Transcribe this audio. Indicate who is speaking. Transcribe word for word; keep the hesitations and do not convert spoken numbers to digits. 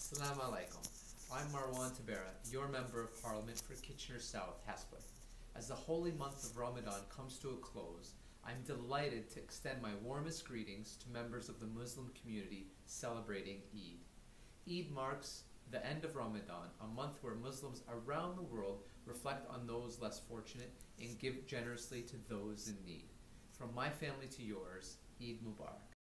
Speaker 1: Assalamu alaikum. I'm Marwan Tabera, your Member of Parliament for Kitchener South, Hespeler. As the holy month of Ramadan comes to a close, I'm delighted to extend my warmest greetings to members of the Muslim community celebrating Eid. Eid marks the end of Ramadan, a month where Muslims around the world reflect on those less fortunate and give generously to those in need. From my family to yours, Eid Mubarak.